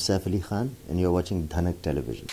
Saif Ali Khan and you're watching Dhanak Television.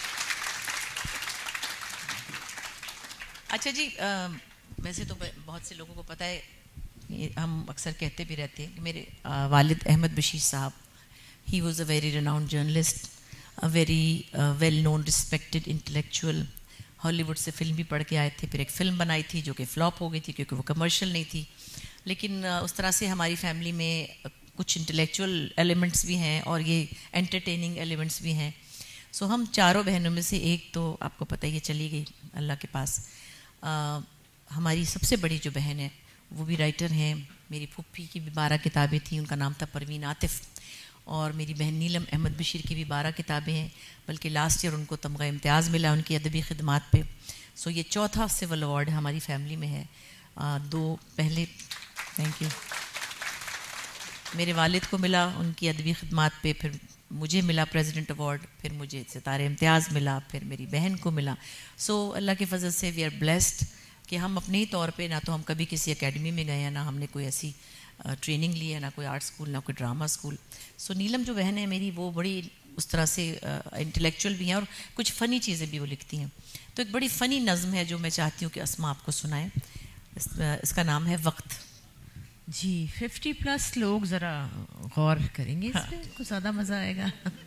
अच्छा जी, वैसे तो बहुत से लोगों को पता है, हम अक्सर कहते भी रहते हैं कि मेरे वालिद अहमद बशीर साहब, he was a very renowned journalist, a very well known respected intellectual. Hollywood से फिल्म भी पढ़ के आए थे, फिर एक फ़िल्म बनाई थी जो कि फ्लॉप हो गई थी क्योंकि वो कमर्शियल नहीं थी। लेकिन उस तरह से हमारी फैमिली में कुछ इंटेलेक्चुअल एलिमेंट्स भी हैं और ये एंटरटेनिंग एलिमेंट्स भी हैं। सो हम चारों बहनों में से एक तो आपको पता ही है चली गई अल्लाह के पास। हमारी सबसे बड़ी जो बहन है वो भी राइटर हैं। मेरी फूफी की भी 12 किताबें थी, उनका नाम था परवीन आतिफ। और मेरी बहन नीलम अहमद बशीर की भी 12 किताबें हैं, बल्कि लास्ट ईयर उनको तमगा इम्तियाज़ मिला उनकी अदबी खिदमात पे। सो ये चौथा सिविल अवार्ड हमारी फैमिली में है। दो पहले, थैंक यू, मेरे वालिद को मिला उनकी अदबी खिदमात पे, फिर मुझे मिला प्रेसिडेंट अवार्ड, फिर मुझे सितारे इम्तियाज़ मिला, फिर मेरी बहन को मिला। सो अल्लाह के फजल से वी आर ब्लेस्ड कि हम अपने ही तौर पे, ना तो हम कभी किसी एकेडमी में गए हैं, ना हमने कोई ऐसी ट्रेनिंग ली है, ना कोई आर्ट स्कूल, ना कोई ड्रामा स्कूल। सो नीलम जो बहन है मेरी, वो बड़ी उस तरह से इंटेलेक्चुअल भी हैं और कुछ फ़नी चीज़ें भी वो लिखती हैं। तो एक बड़ी फ़नी नज़्म है जो मैं चाहती हूँ कि अस्मा आपको सुनाएं। इसका नाम है वक्त। जी, 50+ लोग ज़रा गौर करेंगे इस पे, कुछ ज़्यादा मज़ा आएगा।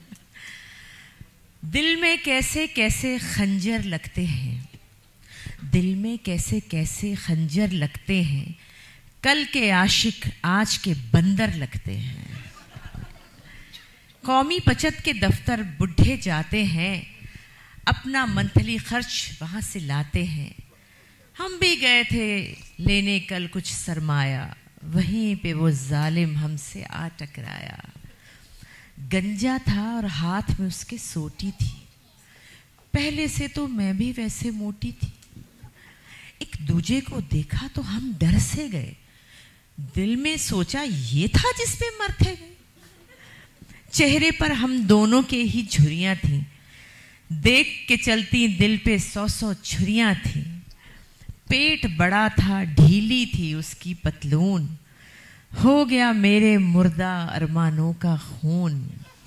दिल में कैसे कैसे खंजर लगते हैं, दिल में कैसे कैसे खंजर लगते हैं, कल के आशिक आज के बंदर लगते हैं। कौमी बचत के दफ्तर बुढ़े जाते हैं, अपना मंथली खर्च वहाँ से लाते हैं। हम भी गए थे लेने कल कुछ सरमाया, वहीं पे वो जालिम हमसे आ टकराया। गंजा था और हाथ में उसके सोटी थी, पहले से तो मैं भी वैसे मोटी थी। एक दूजे को देखा तो हम डर से गए, दिल में सोचा ये था जिस पे मरते गए। चेहरे पर हम दोनों के ही झुर्रियां थीं, देख के चलती दिल पे 100 छुरियां थीं। पेट बड़ा था, ढीली थी उसकी पतलून, हो गया मेरे मुर्दा अरमानों का खून।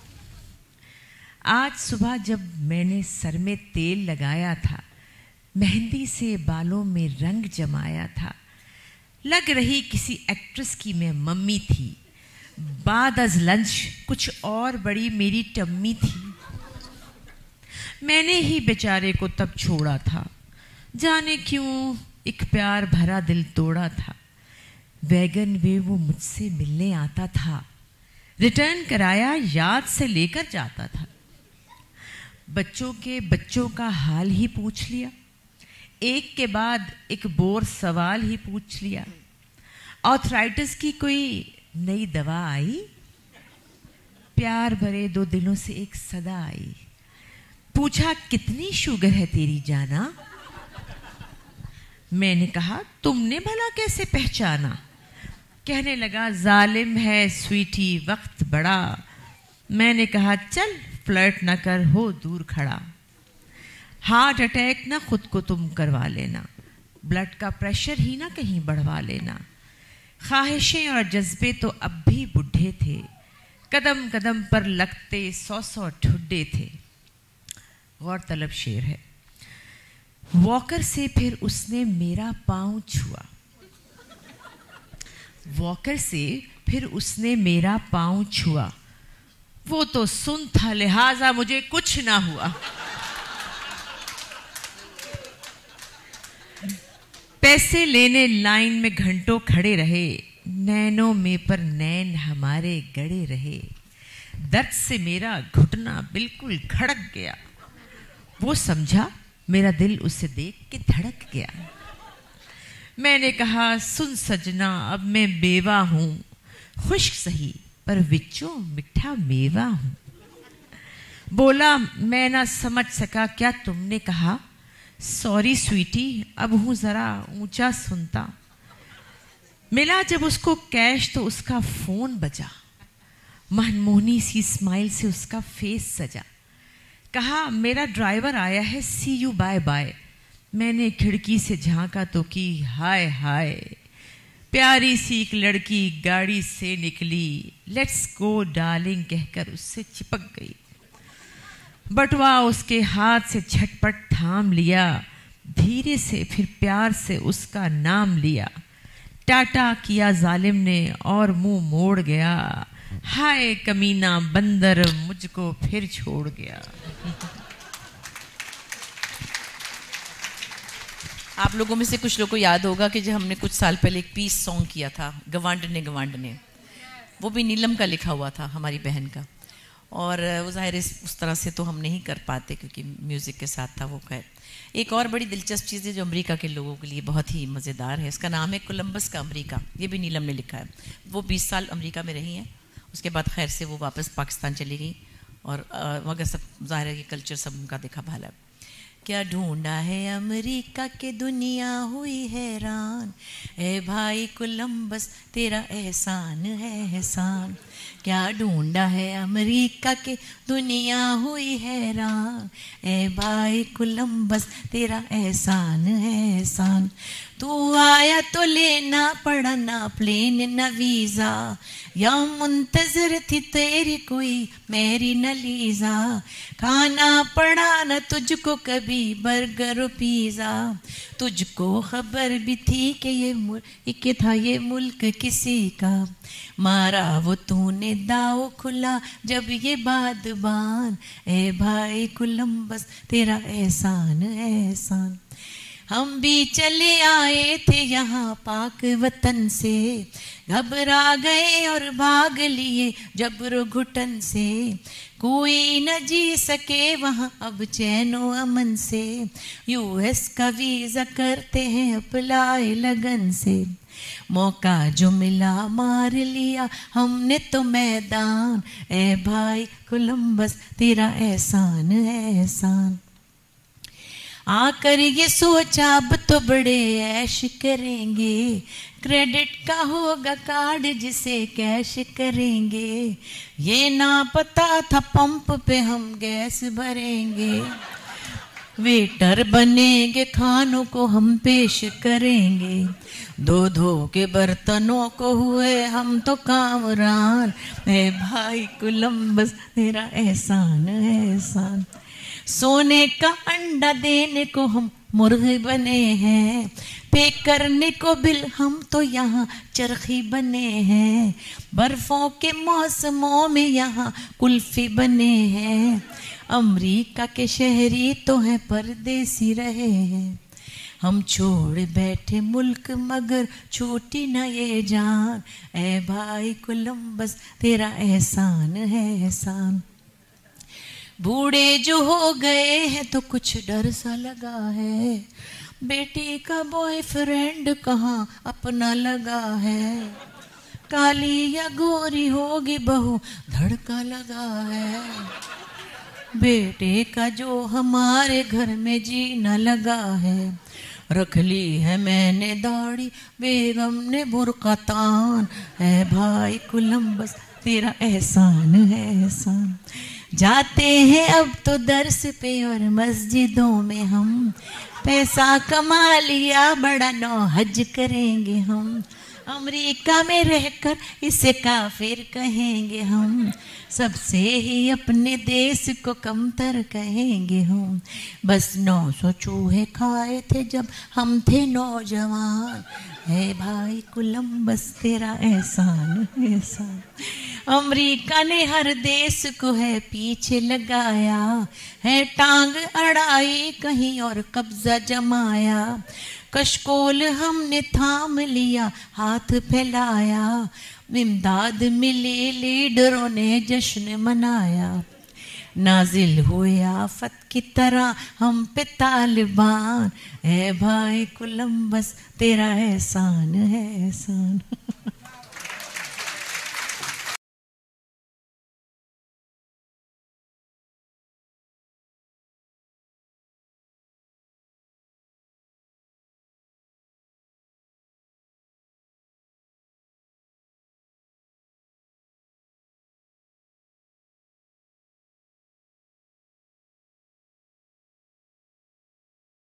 आज सुबह जब मैंने सर में तेल लगाया था, मेहंदी से बालों में रंग जमाया था, लग रही किसी एक्ट्रेस की मैं मम्मी थी। बाद अज लंच कुछ और बड़ी मेरी टम्मी थी। मैंने ही बेचारे को तब छोड़ा था, जाने क्यों एक प्यार भरा दिल तोड़ा था। वैगन वे वो मुझसे मिलने आता था, रिटर्न कराया याद से लेकर जाता था। बच्चों के बच्चों का हाल ही पूछ लिया, एक के बाद एक बोर सवाल ही पूछ लिया। आर्थराइटिस की कोई नई दवा आई, प्यार भरे 2 दिलों से एक सदा आई। पूछा कितनी शुगर है तेरी जाना, मैंने कहा तुमने भला कैसे पहचाना। कहने लगा जालिम है स्वीटी वक्त बड़ा, मैंने कहा चल फ्लर्ट न कर, हो दूर खड़ा। हार्ट अटैक ना खुद को तुम करवा लेना, ब्लड का प्रेशर ही ना कहीं बढ़वा लेना। ख्वाहिशें और जज्बे तो अब भी बुढ़े थे, कदम कदम पर लगते 100 ठुड्डे थे। गौरतलब शेर है। वॉकर से फिर उसने मेरा पांव छुआ, वॉकर से फिर उसने मेरा पांव छुआ। वो तो सुन था लिहाजा मुझे कुछ ना हुआ। पैसे लेने लाइन में घंटों खड़े रहे, नैनों में पर नैन हमारे गड़े रहे। दर्द से मेरा घुटना बिल्कुल धड़क गया, वो समझा मेरा दिल उसे देख के धड़क गया। मैंने कहा सुन सजना अब मैं बेवा हूं, खुश्क सही पर विचों मिठा मेवा हूं। बोला मैं ना समझ सका क्या तुमने कहा, सॉरी स्वीटी अब हूं जरा ऊंचा सुनता। मिला जब उसको कैश तो उसका फोन बजा, मनमोहनी सी स्माइल से उसका फेस सजा। कहा मेरा ड्राइवर आया है, सी यू बाय बाय। मैंने खिड़की से झांका तो की हाय हाय, प्यारी सी एक लड़की गाड़ी से निकली, लेट्स गो डार्लिंग कहकर उससे चिपक गई। बटुआ उसके हाथ से झटपट थाम लिया, धीरे से फिर प्यार से उसका नाम लिया। टाटा किया जालिम ने और मुंह मोड़ गया, हाय कमीना बंदर मुझको फिर छोड़ गया। आप लोगों में से कुछ लोगों को याद होगा कि जब हमने कुछ साल पहले एक पीस सॉन्ग किया था, गवांडने, वो भी नीलम का लिखा हुआ था, हमारी बहन का। और वो ज़ाहिर उस तरह से तो हम नहीं कर पाते क्योंकि म्यूज़िक के साथ था वो। खैर, एक और बड़ी दिलचस्प चीज़ है जो अमेरिका के लोगों के लिए बहुत ही मज़ेदार है, इसका नाम है कोलंबस का अमेरिका। ये भी नीलम ने लिखा है। वो 20 साल अमेरिका में रही हैं, उसके बाद खैर से वो वापस पाकिस्तान चली गई और मगर सब ज़ाहिर है कि कल्चर सब उनका देखा भाला। क्या ढूंढा है अमेरिका के दुनिया हुई हैरान, ए भाई कोलंबस तेरा एहसान है एहसान। क्या ढूंढा है अमेरिका के दुनिया हुई हैरान, ए भाई कोलंबस तेरा एहसान है एहसान। तू आया तो लेना पड़ा ना प्लेन न वीज़ा, या मुंतजर थी तेरी कोई मेरी न लीजा। खाना पड़ा न तुझको कभी बर्गर पिज़्ज़ा, तुझको खबर भी थी कि ये था ये मुल्क किसी का। मारा वो तूने दाव खुला जब ये बादबान, ए भाई कोलंबस तेरा एहसान है एहसान। हम भी चले आए थे यहाँ पाक वतन से, घबरा गए और भाग लिए जबर घुटन से। कोई न जी सके वहाँ अब चैनो अमन से, यूएस का वीज़ा करते हैं अप्लाई लगन से। मौका जो मिला मार लिया हमने तो मैदान, ए भाई कोलंबस तेरा एहसान है एहसान। आकर ये सोचा अब तो बड़े ऐश करेंगे, क्रेडिट का होगा कार्ड जिसे कैश करेंगे। ये ना पता था पंप पे हम गैस भरेंगे, वेटर बनेंगे खानों को हम पेश करेंगे। धो धो के बर्तनों को हुए हम तो कामरान, ए भाई कोलंबस तेरा एहसान है एहसान। सोने का अंडा देने को हम मुर्गे बने हैं, पे करने को बिल हम तो यहाँ चरखी बने हैं। बर्फों के मौसमों में यहाँ कुल्फी बने हैं, अमेरिका के शहरी तो हैं परदेसी रहे हैं। हम छोड़ बैठे मुल्क मगर छूटी ना ये जान, ए भाई कोलंबस तेरा एहसान है एहसान। बूढ़े जो हो गए हैं तो कुछ डर सा लगा है, बेटी का बॉयफ्रेंड कहाँ अपना लगा है। काली या गोरी होगी बहू धड़का लगा है, बेटे का जो हमारे घर में जीना लगा है। रख ली है मैंने दाढ़ी बेगम ने बुर्का तान, है भाई कोलंबस तेरा एहसान है एहसान। जाते हैं अब तो दर्स पे और मस्जिदों में हम, पैसा कमा लिया बड़ा नौ हज करेंगे हम। अमेरिका में रहकर इसे काफिर कहेंगे हम, सबसे ही अपने देश को कमतर कहेंगे हम। बस 900 चूहे खाए थे जब हम थे नौजवान, है भाई कोलंबस तेरा एहसान एहसान। अमेरिका ने हर देश को है पीछे लगाया, है टांग अड़ाई कहीं और कब्जा जमाया। कशकोल हमने थाम लिया हाथ फैलाया, इमदाद मिली लीडरों ने जश्न मनाया। नाजिल हुए आफत की तरह हम पे तालिबान, है भाई कोलंबस तेरा एहसान है एहसान।